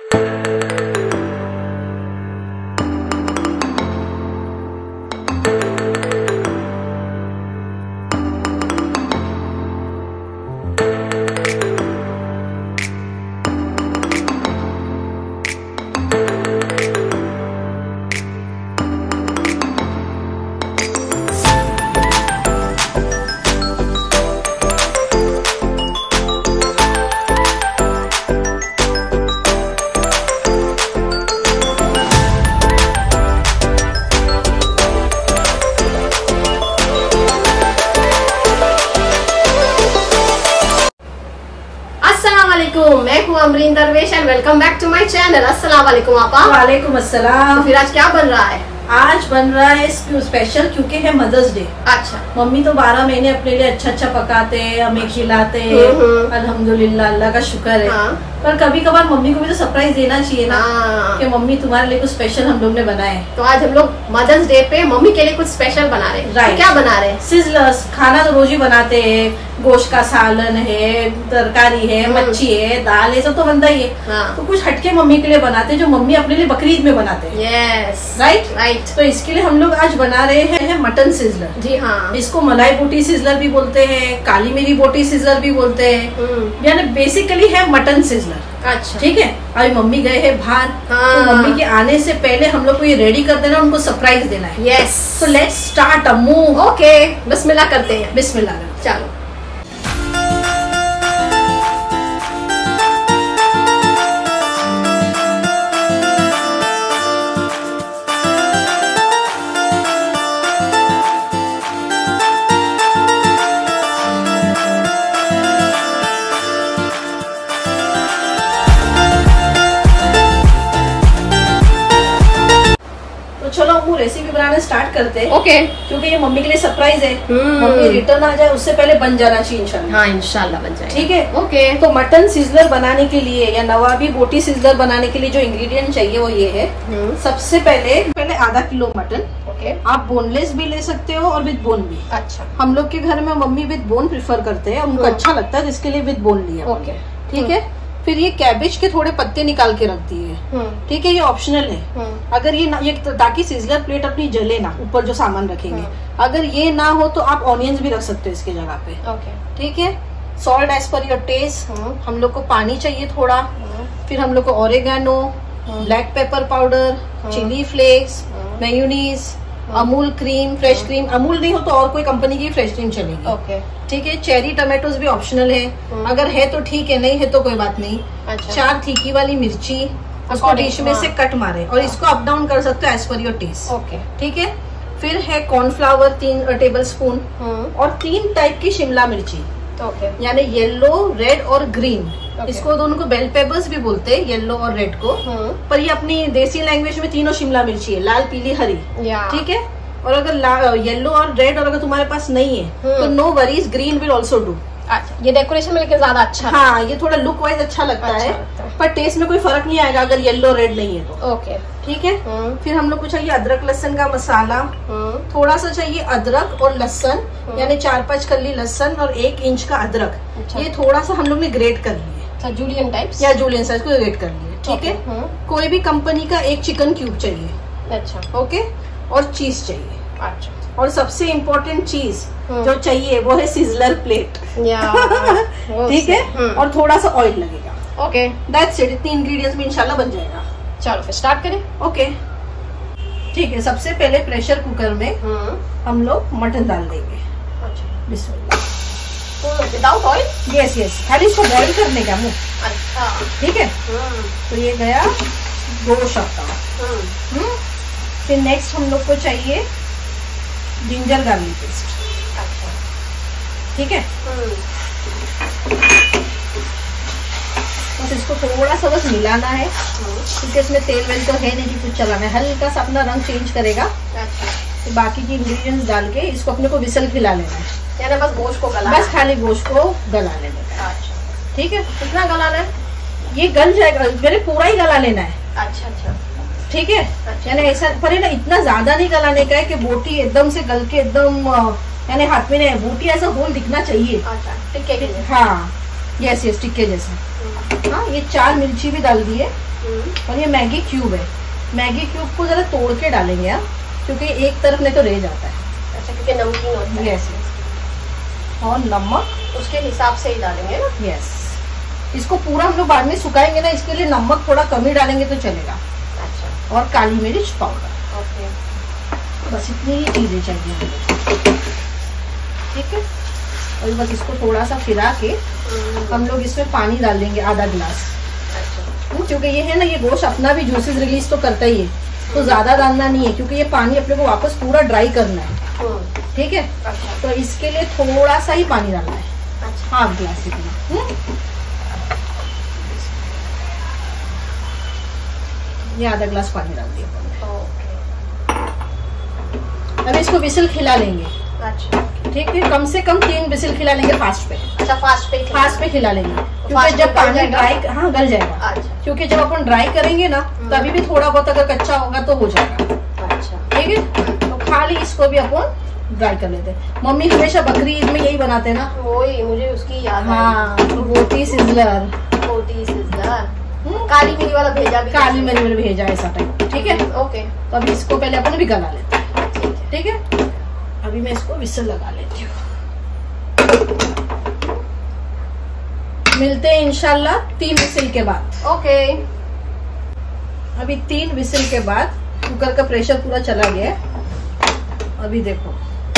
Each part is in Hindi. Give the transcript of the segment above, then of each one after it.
मैं हूँ Amreen Darvesh and welcome back to my channel. अस्सलाम वालेकुम आपा। वालेकुम अस्सलाम। तो फिर आज क्या बन रहा है? आज बन रहा है स्पेशल क्योंकि है मदर्स डे। अच्छा। मम्मी तो 12 महीने अपने लिए अच्छा अच्छा पकाते हैं, हमें खिलाते हैं, अल्हम्दुलिल्लाह, अल्लाह का शुक्र है। पर कभी कभार मम्मी को भी तो सरप्राइज देना चाहिए ना कि मम्मी तुम्हारे लिए कुछ स्पेशल हम लोग ने बनाए। तो आज हम लोग मदर्स डे पे मम्मी के लिए कुछ स्पेशल बना रहे हैं। तो क्या बना रहे हैं? सिजलर्स। खाना तो रोज ही बनाते हैं, गोश्त का सालन है, तरकारी है, मच्छी है, दाल है, सब तो बनता ही है। तो कुछ हटके मम्मी के लिए बनाते हैं जो मम्मी अपने लिए बकरीद में बनाते हैं। Yes, right. तो इसके लिए हम लोग आज बना रहे हैं मटन सिजलर। जी हाँ। इसको मलाई बोटी सिजलर भी बोलते हैं, काली मिरी बोटी सिजलर भी बोलते हैं, यानी बेसिकली है मटन सिजलर। अच्छा, ठीक है। अभी मम्मी गए हैं बाहर, तो मम्मी के आने से पहले हम लोग को ये रेडी कर देना, उनको सरप्राइज देना है। Yes. So let's start a move. Okay, बिस्मिल्लाह करते हैं। बिस्मिल्लाह। चलो। चलो वो रेसिपी बनाना स्टार्ट करते हैं। ओके। क्योंकि ये मम्मी के लिए सरप्राइज है। मम्मी रिटर्न आ जाए उससे पहले बन जाना चाहिए इंशाल्लाह। हाँ, इंशाल्लाह बन जाए। ठीक है। ओके। तो मटन सिजलर बनाने के लिए या नवाबी बोटी सिजलर बनाने के लिए जो इंग्रेडिएंट चाहिए वो ये है। सबसे पहले आधा किलो मटन। ओके। आप बोनलेस भी ले सकते हो और विद बोन भी। अच्छा। हम लोग के घर में मम्मी विद बोन प्रिफर करते हैं, उनको अच्छा लगता है, जिसके लिए विद बोन लिया। ओके। ठीक है। फिर ये कैबेज के थोड़े पत्ते निकाल के रख दिए। ठीक है, ये ऑप्शनल है। अगर ये ताकि सिजलर प्लेट अपनी जले ना, ऊपर जो सामान रखेंगे, अगर ये ना हो तो आप ऑनियंस भी रख सकते हो इसके जगह पे। ओके। ठीक है। Salt as per your taste. हम लोग को पानी चाहिए थोड़ा। फिर हम लोग को oregano, black pepper powder, chilli flakes, mayonnaise, Amul cream, fresh cream. Amul नहीं हो तो और कोई कंपनी की फ्रेश क्रीम चलेगी। ओके। ठीक है। चेरी टमाटोज भी ऑप्शनल है, अगर है तो ठीक है, नहीं है तो कोई बात नहीं। अच्छा। 4 तीखी वाली मिर्ची, उसको डिश में से कट मारे, और इसको अप डाउन कर सकते हो as per your test. Okay. ठीक है। फिर है कॉर्नफ्लावर 3 टेबल स्पून, और 3 टाइप की शिमला मिर्ची। ओके। यानी येलो, रेड और ग्रीन। इसको दोनों को बेल पेपर्स भी बोलते हैं, येलो और रेड को। पर ये अपनी देसी लैंग्वेज में तीनों शिमला मिर्ची है, लाल, पीली, हरी। ठीक है। और अगर येलो और रेड और अगर तुम्हारे पास नहीं है तो no worries, green will also do. अच्छा, ये डेकोरेशन में लेके ज्यादा अच्छा। हाँ, ये थोड़ा लुक वाइज अच्छा लगता है, पर टेस्ट में कोई फर्क नहीं आएगा अगर येलो रेड नहीं है तो। ओके। ठीक है। फिर हम लोग को चाहिए अदरक लहसुन का मसाला। थोड़ा सा चाहिए अदरक और लहसुन, यानी 4-5 कली लहसुन और 1 इंच का अदरक। ये थोड़ा सा हम लोग ने ग्रेट कर लिया, जूलियन टाइप्स या जूलियन साइज को ग्रेट कर लिया। ठीक है। कोई भी कंपनी का 1 चिकन क्यूब चाहिए। अच्छा। ओके। और चीज चाहिए। अच्छा। और सबसे इम्पोर्टेंट चीज जो चाहिए वो है सिजलर प्लेट। ठीक है। और थोड़ा सा ऑयल लगेगा। ओके। That's it. इतनी इंग्रेडिएंट्स में इंशाल्लाह बन जाएगा। चलो फिर स्टार्ट करें। ओके। ठीक है। सबसे पहले प्रेशर कुकर में हम लोग मटन डाल देंगे। अच्छा। बिस्मिल्लाह। तो विदाउट ऑयल? यस, खाली इसको बॉईल करने का मुंह। अच्छा। ठीक है। तो ये गया गोश्त आपका। फिर नेक्स्ट हम लोग को चाहिए जिंजर गार्लिक पेस्ट। अच्छा। ठीक है। बस इसको थोड़ा सा बस मिलाना है, क्योंकि इसमें तेल वेल तो है नहीं कि कुछ चलाना है, हल्का सा अपना रंग चेंज करेगा। अच्छा। तो बाकी की इंग्रेडिएंट्स डाल के इसको अपने को विसल खिला लेना है, यानी बस गोश्त को गलाना, बस खाली गोश्त को गला लेना है। अच्छा। ठीक है। कितना गलाना है? ये गल जाएगा, मेरे पूरा ही गला लेना है। अच्छा अच्छा। ठीक है। यानी ऐसा पर है ना, इतना ज्यादा नहीं गलाने का है कि बोटी एकदम से गल के एकदम यानी हाथ में नहीं, बोटी ऐसा होल दिखना चाहिए। अच्छा, टिक्के के लिए। हाँ, यस टिक्के जैसा। हाँ, ये 4 मिर्ची भी डाल दिए और ये मैगी क्यूब है। मैगी क्यूब को जरा तोड़ के डालेंगे आप, क्योंकि एक तरफ नहीं तो रह जाता है। अच्छा, क्योंकि नमकीन होता है। यस। और नमक उसके हिसाब से ही डालेंगे ना। यस। इसको पूरा हम लोग बाद में सुखाएंगे ना, इसके लिए नमक थोड़ा कम ही डालेंगे तो चलेगा। अच्छा। और काली मिर्च पाउडर। ओके। बस इतनी ही चीजें चाहिए हमें। ठीक है। और बस इसको थोड़ा सा फिरा के हम लोग इसमें पानी डाल देंगे आधा गिलास। क्योंकि ये है ना, ये गोश्त अपना भी जूसेस रिलीज तो करता ही है, तो ज्यादा डालना नहीं है, क्योंकि ये पानी अपने को वापस पूरा ड्राई करना है। ठीक है। तो इसके लिए थोड़ा सा ही पानी डालना है। अच्छा। हाफ गिलास इतना। ये आधा गिलास पानी डाल दिया। अब इसको विसिल खिला लेंगे। अच्छा। ठीक है। कम से कम 3 विसिल खिला लेंगे फास्ट पे। अच्छा, फास्ट पे खिला लेंगे, क्योंकि जब पानी ड्राई गल जाएगा। अच्छा। क्योंकि जब अपन ड्राई करेंगे ना, तभी भी थोड़ा बहुत अगर कच्चा होगा तो हो जाएगा। अच्छा। ठीक है। तो खाली इसको भी अपन ड्राई कर लेते हैं। मम्मी हमेशा बकरी ईद में यही बनाते हैं ना। वही मुझे उसकी याद। हाँ, रोटी सिजलर। काली मिरी वाला भेजा भी। काली मिरी वाला भेजा ऐसा टाइप। ठीक है। ओके। तो अभी इसको पहले अपन भी गला लेते हैं। ठीक है। अभी मैं इसको विसल लगा लेती हूँ। मिलते हैं इंशाल्लाह 3 विसिल के बाद। ओके। अभी 3 विसिल के बाद कुकर का प्रेशर पूरा चला गया है। अभी देखो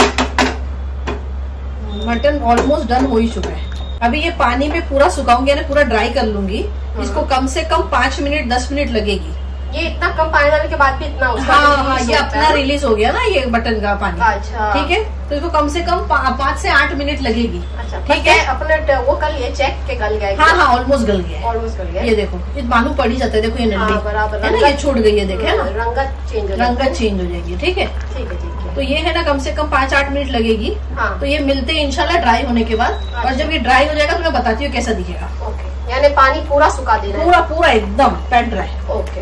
मटन ऑलमोस्ट डन हो ही चुका है। अभी ये पानी में पूरा सुखाऊंगी, यानी पूरा ड्राई कर लूंगी। इसको कम से कम 5 मिनट 10 मिनट लगेगी। ये इतना कम पानी डालने के बाद भी इतना उसका हाँ, ये अपना रिलीज हो गया ना ये मटन का पानी। अच्छा। ठीक है। तो इसको कम से कम 5 से 8 मिनट लगेगी। अच्छा। ठीक है। अपने वो कर लिए चेक के गल गया। हाँ, ऑलमोस्ट गल गया। ऑलमोस्ट गल गया। ये देखो, ये मालूम पड़ ही जाता है। देखो ये नंदी बराबर है ना, ये छूट गई है। देखे ना, रंगत चेंज हो जाएगी। ठीक है। ठीक है। तो ये है ना, कम से कम 5-8 मिनट लगेगी। हाँ। तो ये मिलते हैं इंशाल्लाह ड्राई होने के बाद। और जब ये ड्राई हो जाएगा तो मैं बताती हूँ कैसा दिखेगा। ओके। यानी पानी पूरा सुखा देना है। पूरा एकदम पैन ड्राई। ओके।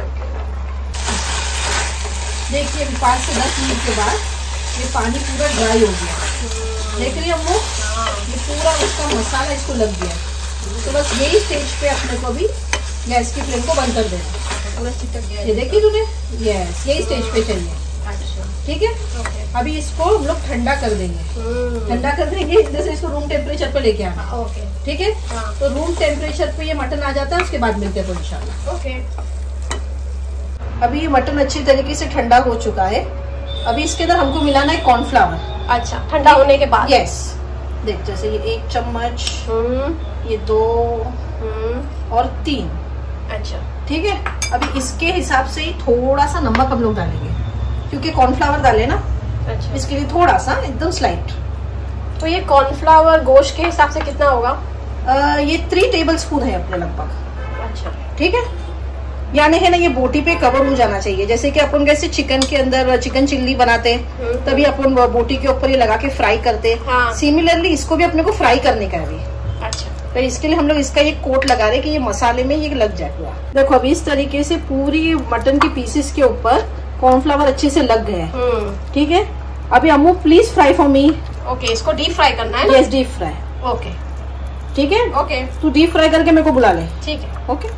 देखिए 5 से 10 मिनट के बाद ये पानी पूरा ड्राई हो गया। देख रही है अम्मू, ये पूरा उसका मसाला इसको लग गया। तो बस यही स्टेज पे अपने को भी गैस की फ्लेम को बंद कर देना। पूरा चिपक गया। ये देखिए तूने। यस, यही स्टेज पे चाहिए। अच्छा। ठीक है। अभी इसको हम लोग ठंडा कर देंगे। ठंडा कर देंगे, जैसे इसको रूम टेम्परेचर पे लेके आना। ओके। ठीक है। तो रूम टेम्परेचर पे ये मटन आ जाता है, उसके बाद मिलते हैं इंशाल्लाह। ओके। अभी ये मटन अच्छी तरीके से ठंडा हो चुका है। अभी इसके अंदर हमको मिलाना है कॉर्नफ्लावर। अच्छा, ठंडा होने के बाद। यस। देख, जैसे ये 1 चम्मच, ये 2 और 3। अच्छा। ठीक है। अभी इसके हिसाब से ही थोड़ा सा नमक हम लोग डालेंगे, क्योंकि कॉर्नफ्लावर डाले ना। अच्छा। इसके लिए थोड़ा सा एकदम स्लाइट। तो ये कॉर्नफ्लावर गोश्त के हिसाब से कितना होगा? ये 3 टेबल स्पून है अपने लगभग। अच्छा। ठीक है। यानी है ना, ये बोटी पे कवर हो जाना चाहिए। जैसे कि अपन कैसे चिकन के अंदर चिकन चिल्ली बनाते हैं, तभी अपन बोटी के ऊपर ये लगा के फ्राई करते हैं। हाँ। सिमिलरली इसको भी अपने को फ्राई करने का है। अच्छा। तो इसके लिए हम लोग इसका ये कोट लगा रहे कि ये मसाले में ये लग जाए पूरा। देखो अभी इस तरीके से पूरी मटन की पीसेस के ऊपर कॉर्नफ्लावर अच्छे से लग गए हैं। ठीक है। अभी Ammu please fry for me. Okay. इसको डीप फ्राई करना है ना? Yes, deep fry. ओके। ठीक है। ओके। तू डीप फ्राई करके मेरे को बुला ले। ठीक है। ओके।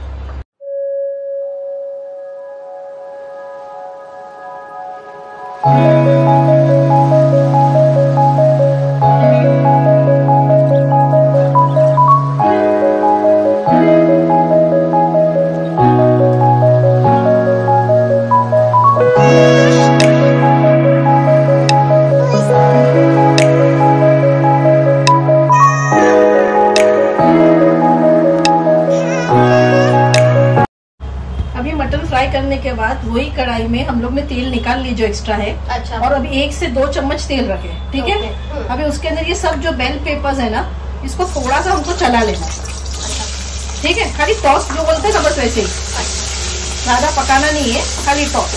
फ्राई करने के बाद वही कढ़ाई में हम लोग ने तेल निकाल ली जो एक्स्ट्रा है। अच्छा। और अभी 1 से 2 चम्मच तेल रखे। ठीक है। अभी उसके अंदर ये सब जो बेल पेपर्स है ना, इसको थोड़ा सा हमको चला लेना। ठीक है। खाली टॉस जो बोलते हैं ना, बस वैसे ही, ज्यादा पकाना नहीं है, खाली टॉस।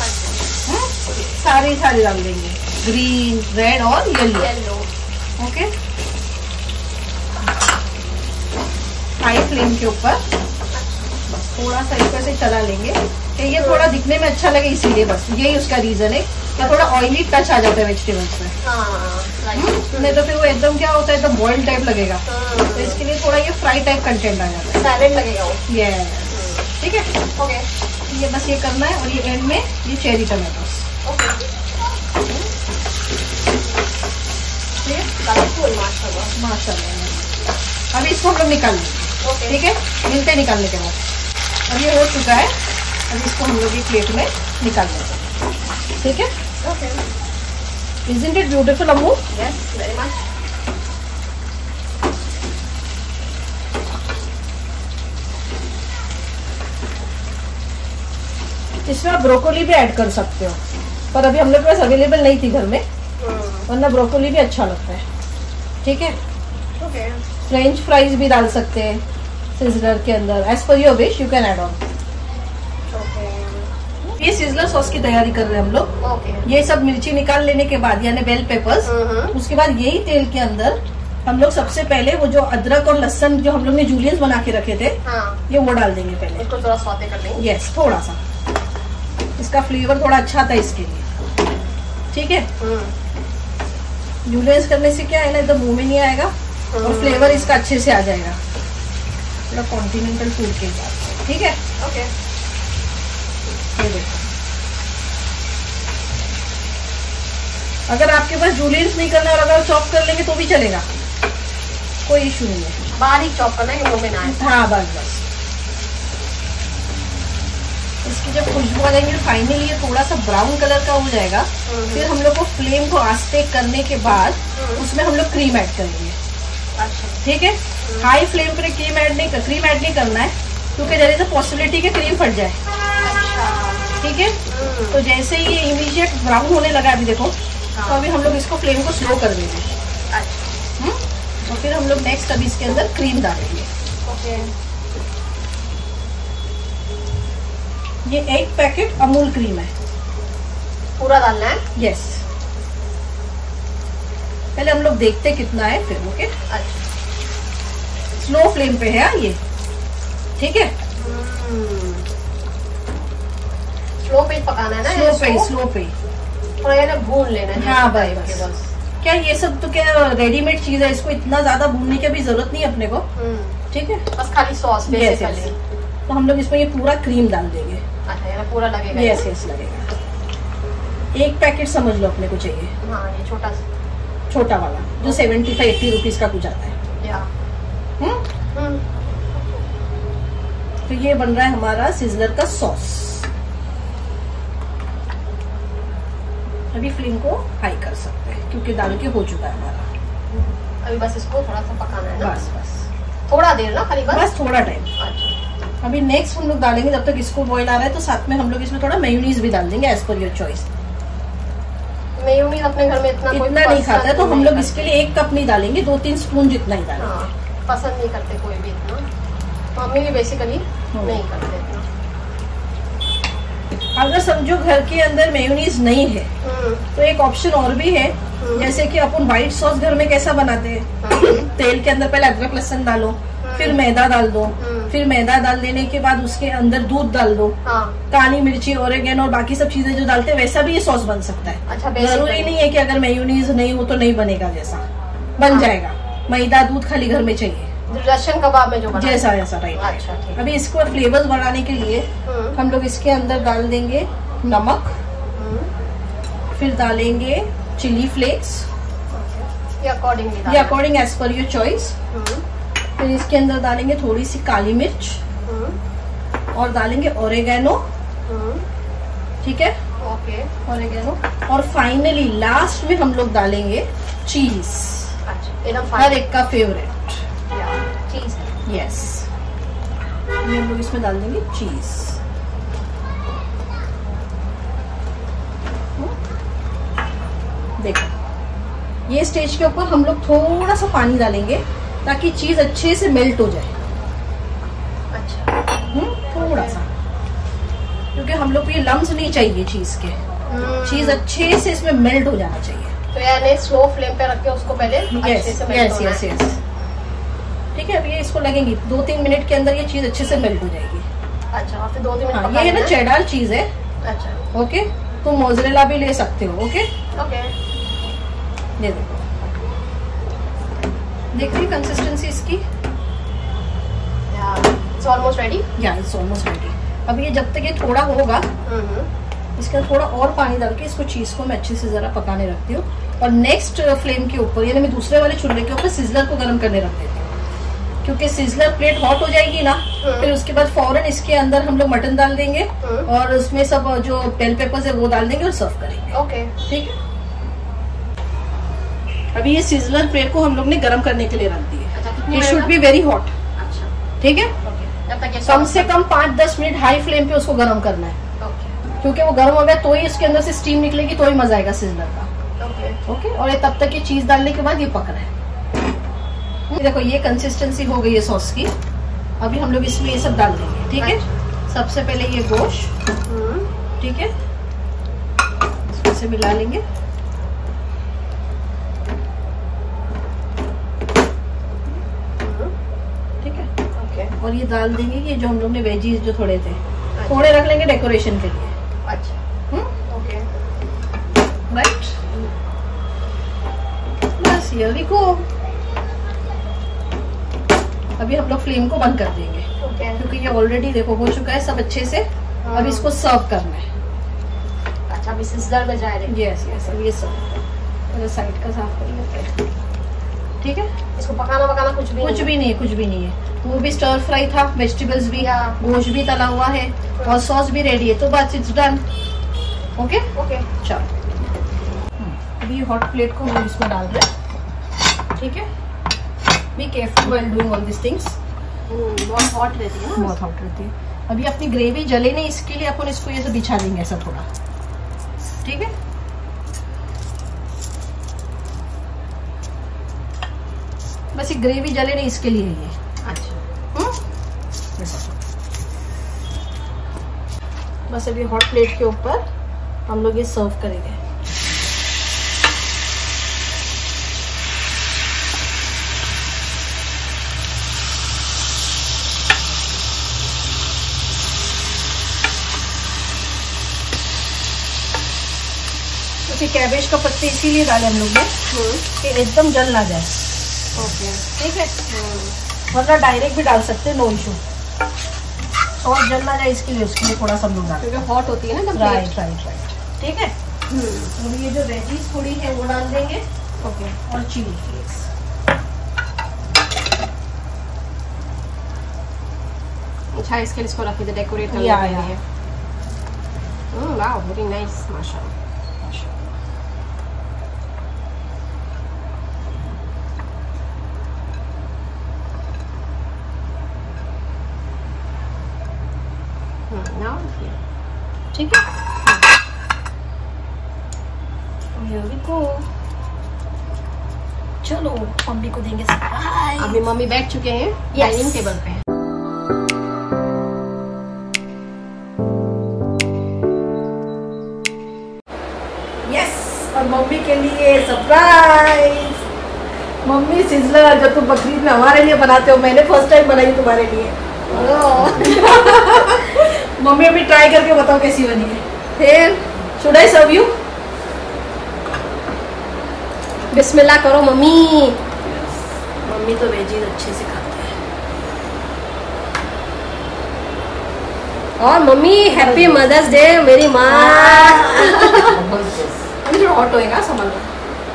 सारी डाल देंगे, ग्रीन, रेड और येलो। ओके। हाई फ्लेम के ऊपर थोड़ा सा इसको ऐसे चला लेंगे। कि ये थोड़ा दिखने में अच्छा लगे, इसीलिए बस यही उसका रीजन है कि थोड़ा ऑयली टच आ जाता है वेजिटेबल्स में। नहीं तो फिर वो एकदम क्या होता है, एकदम बॉइल्ड टाइप लगेगा। तो इसके लिए थोड़ा ये फ्राई टाइप कंटेंट आ जाता है, सैलेड लगेगा वो। यस, ठीक है। ओके, ये बस ये करना है। और ये एंड में ये चेरी टमाटोस। माशाल्लाह। अभी इसको हम लोग निकाल लेंगे, ठीक है, मिलते हैं निकालने के बाद। अब ये हो चुका है, अब इसको हम लोग एक प्लेट में निकाल लेंगे, ठीक है। Isn't it beautiful, Ammu? Yes, very much. इसमें आप ब्रोकोली भी ऐड कर सकते हो, पर अभी हम लोग के पास अवेलेबल नहीं थी घर में, वरना ब्रोकोली भी अच्छा लगता है, ठीक है। Okay. फ्रेंच फ्राइज भी डाल सकते हैं सिजलर के अंदर, as per your wish you can add on. ये सिजलर सॉस की तैयारी कर रहे हैं हम लोग। ये सब मिर्ची निकाल लेने के बाद, यानी बेल पेपर्स, उसके बाद यही तेल के अंदर हम लोग सबसे पहले वो जो अदरक और लहसुन जो हम लोग ने जूलियंस बना के रखे थे, ये वो डाल देंगे पहले। इसको थोड़ा सौते कर लेंगे। यस, थोड़ा सा, इसका फ्लेवर थोड़ा अच्छा आता है इसके लिए, ठीक है। जूलियंस करने से क्या है ना, एकदम मुंह में नहीं आएगा और फ्लेवर इसका अच्छे से आ जाएगा, थोड़ा कॉन्टिनेंटल फूड के हिसाब से, ठीक है। ओके, ये देखो, अगर आपके पास जूलियंस नहीं करना और अगर चॉप कर लेंगे तो भी चलेगा, कोई इशू नहीं है। बारीक चॉप करना है, मुंह में ना आए। हाँ, बस बस। इसकी जब खुशबू आ जाएंगी, फाइनली ये थोड़ा सा ब्राउन कलर का हो जाएगा, फिर हम लोग को फ्लेम को आस्ते करने के बाद उसमें हम लोग क्रीम ऐड करेंगे, ठीक है। हाई फ्लेम पर क्रीम ऐड नहीं करना है, क्योंकि देयर इज अ पॉसिबिलिटी कि क्रीम फट जाए, ठीक है। तो जैसे ही ये इमीडिएट ब्राउन होने लगा, अभी देखो, तो अभी हम लोग इसको फ्लेम को स्लो कर देंगे। तो फिर हम लोग नेक्स्ट अभी इसके अंदर क्रीम डालेंगे। ये 1 पैकेट अमूल क्रीम है, पूरा डालना है। यस, पहले हम लोग देखते कितना है फिर। ओके, स्लो फ्लेम पे है ये, ठीक है। स्लो पे पकाना है ना, स्लो पे थोड़ा ये ना भून लेना है। हाँ भाई, बस। क्या ये सब तो क्या रेडीमेड चीज है, इसको इतना ज्यादा भूनने की भी जरूरत नहीं है अपने को, ठीक है। बस खाली सॉस बेसिकली। तो हम लोग इसमें ये पूरा क्रीम डाल देंगे। अच्छा, ये पूरा लगेगा? यस यस, लगेगा। 1 पैकेट समझ लो अपने को चाहिए। हाँ, ये छोटा वाला जो 75-80 रुपीज का कुछ आता है। तो ये बन रहा है हमारा सिजलर का सॉस। अभी फ्लेम को हाई कर सकते हैं क्योंकि डाल के हो चुका है हमारा। अभी बस इसको थोड़ा सा पकाना है ना? बस थोड़ा देर ना, खाली बस थोड़ा टाइम। अच्छा, अभी नेक्स्ट हम लोग डालेंगे, जब तक इसको बॉईल आ रहा है तो साथ में हम लोग इसमें थोड़ा मेयोनीज भी डाल देंगे, as per your choice. Mayonnaise अपने घर में इतना नहीं खाता है, तो हम लोग इसके लिए 1 कप नहीं डालेंगे, 2-3 स्पून जितना ही डालेंगे। पसंद नहीं करते कोई भी इतना, मम्मी भी बेसिकली नहीं करते इतना। अगर समझो घर के अंदर मेयोनीज नहीं है तो एक ऑप्शन और भी है, जैसे कि अपन व्हाइट सॉस घर में कैसा बनाते हैं, तेल के अंदर पहले अदरक लहसुन डालो, फिर मैदा डाल दो, फिर मैदा डाल देने के बाद उसके अंदर दूध डाल दो, काली मिर्ची, ओरेगेनो और बाकी सब चीजें जो डालते हैं, वैसा भी ये सॉस बन सकता है। अच्छा, जरूरी नहीं है कि अगर मेयोनीज नहीं हो तो नहीं बनेगा, जैसा बन जाएगा। मैदा दूध खाली घर में चाहिए, रशियन कबाब में जो जैसा ऐसा, राइट। अच्छा, ठीक। अभी इसको फ्लेवर्स बढ़ाने के लिए हम लोग इसके अंदर डाल देंगे नमक, फिर डालेंगे chilli flakes, according as per your choice. फिर इसके अंदर डालेंगे थोड़ी सी काली मिर्च और डालेंगे ओरेगेनो, ठीक है, ओके, ओरेगेनो। और फाइनली लास्ट में हम लोग डालेंगे चीज, हर एक का फेवरेट चीज। यस, ये हम लोग इसमें डाल देंगे चीज। देखो, ये स्टेज के ऊपर हम लोग थोड़ा सा पानी डालेंगे ताकि चीज अच्छे से मेल्ट हो जाए। अच्छा, थोड़ा सा, क्योंकि हम लोग को ये लम्स नहीं चाहिए चीज के, चीज अच्छे से इसमें मेल्ट हो जाना चाहिए। तो यानी स्लो फ्लेम पे रख के उसको पहले अच्छे से मेल्ट होना है। ठीक है, अब ये इसको लगेंगी 2-3 मिनट के अंदर ये चीज अच्छे से मेल्ट हो जाएगी। अच्छा, फिर 2-3 मिनट। हाँ, ये है ना चेडर चीज है। अच्छा, ओके, तुम मोज़रेला भी ले सकते हो। ओके ओके, ये देखो, देख रही कंसिस्टेंसी इसकी। It's almost ready. Yeah it's almost ready. अब ये जब तक ये थोड़ा होगा, इसका थोड़ा और पानी डाल के इसको चीज को मैं अच्छे से जरा पकाने रखती हूँ। और नेक्स्ट फ्लेम के ऊपर, यानी मैं दूसरे वाले चूल्हे के ऊपर सिजलर को गर्म करने रख देती हूँ, क्योंकि सिजलर प्लेट हॉट हो जाएगी ना, फिर उसके बाद फौरन इसके अंदर हम लोग मटन डाल देंगे और उसमें सब जो बेल पेपर्स है वो डाल देंगे और सर्व करेंगे। ओके, ठीक है। अभी ये सिजलर प्लेट को हम लोग ने गर्म करने के लिए रख दी है। It should be very hot. अच्छा, ठीक है। जब तक ये कम से कम 5-10 मिनट हाई फ्लेम पे उसको गर्म करना है, क्योंकि वो गर्म हो गया तो ही इसके अंदर से स्टीम निकलेगी, तो ही मजा आएगा सिजलर का। ओके, और ये तब तक ये चीज डालने के बाद ये पक रहा है। देखो ये कंसिस्टेंसी हो गई है सॉस की। अभी हम लोग इसमें ये सब डाल देंगे। ठीक है। सबसे पहले ये गोश्त, ठीक है, इसमें से मिला लेंगे। ठीक है। ओके, और ये डाल देंगे ये जो हम लोग ने वेजीज जो थोड़े थे, थोड़े रख लेंगे डेकोरेशन के लिए। अच्छा, ओके, राइट। बस ये देखो, अभी हम लोग फ्लेम को बंद कर देंगे, क्योंकि ये ऑलरेडी देखो हो चुका है सब अच्छे से। अब इसको सर्व करना है। अच्छा, अभी सिजलर में जा रहे। यस यस, अब ये सर्व साइड का साफ कर लेते हैं। ठीक है। इसको पकाना कुछ भी नहीं, कुछ भी नहीं है। वो भी स्टर फ्राई था, वेजिटेबल्स भी, गोश्त भी तला हुआ है और सॉस भी रेडी है, तो बस इट्स डन। ओके ओके, चलो अभी हॉट प्लेट को हम इसमें डाल रहे हैं। ठीक है। Be careful while doing all this things. बहुत हॉट रहती है ना, बहुत हॉट रहती है। अभी अपनी ग्रेवी जले नहीं, इसके लिए अपन इसको ये बिछा देंगे ऐसा थोड़ा। ठीक है। बस ये ग्रेवी जले नहीं, इसके लिए ये। अच्छा, बस अभी हॉट प्लेट के ऊपर हम लोग ये सर्व करेंगे। कैबेज का पत्ते इसीलिए डाले हम लोग ने कि एकदम जल ना जाए। ओके, ठीक है। वरना डायरेक्ट भी डाल सकते हैं, नो इशू। और जल ना जाए इसके लिए, उसके लिए थोड़ा सा हम लोग डाल, क्योंकि हॉट होती है ना। Right right right. ठीक है। तो ये जो वेजीज थोड़ी है वो डाल देंगे। ओके, और चिली फ्लेक्स। अच्छा, इसके लिए इसको रखी थे डेकोरेट करने के लिए। वाओ, वेरी नाइस, माशाल्लाह। ठीक है। चलो मम्मी को देंगे सरप्राइज। अभी मम्मी बैठ चुके हैं डाइनिंग टेबल पे। यस, और मम्मी के लिए सरप्राइज। मम्मी सिजलर जो तुम बकरीद में हमारे लिए बनाते हो, मैंने फर्स्ट टाइम बनाई तुम्हारे लिए। मम्मी अभी ट्राई करके बताओ कैसी बनी है। फिर शुड आई सर्व यू? बिस्मिल्लाह करो मम्मी। मम्मी तो वेजीज अच्छे से खाते हैं। और मम्मी हैप्पी मदर्स डे मेरी माँ। अभी थोड़ा हॉट होएगा, संभल लो।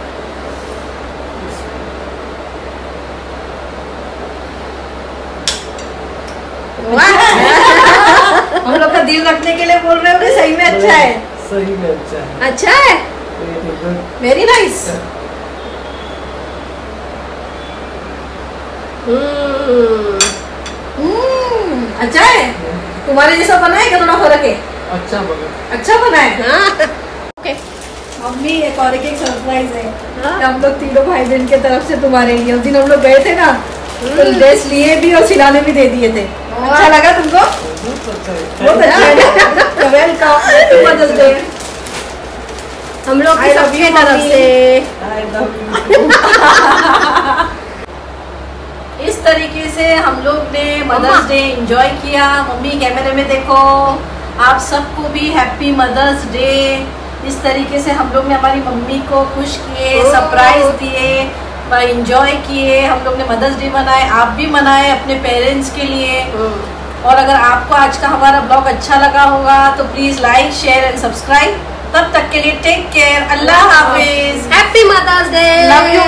हम लोग का दिल रखने के लिए बोल रहे हो कि सही में अच्छा है? सही में अच्छा है। अच्छा है, वेरी नाइस। अच्छा है। तुम्हारे जैसा बना है क्या? थोड़ा फर्क है। अच्छा बना, अच्छा बना है। ओके मम्मी, एक और एक सरप्राइज है। हम लोग तीनों भाई बहन की तरफ से तुम्हारे लिए, उस दिन हम लोग गए थे ना, तो ड्रेस लिए भी और सिलाने भी दे दिए थे। अच्छा लगा तुमको? बहुत अच्छा है। वेलकम, हैप्पी मदर्स डे हम लोग की सबकी तरफ से। इस इस तरीके से हम लोग ने मदर्स डे एंजॉय किया। मम्मी कैमरे में देखो, आप सबको भी हैप्पी मदर्स डे। इस तरीके से हम लोग ने हमारी मम्मी को खुश किए, सरप्राइज दिए, एंजॉय किए। हम लोग ने मदर्स डे मनाए, आप भी मनाए अपने पेरेंट्स के लिए। और अगर आपको आज का हमारा ब्लॉग अच्छा लगा होगा तो please like, share and subscribe. तब तक के लिए टेक केयर, अल्लाह हाफिज, happy mother's day, love you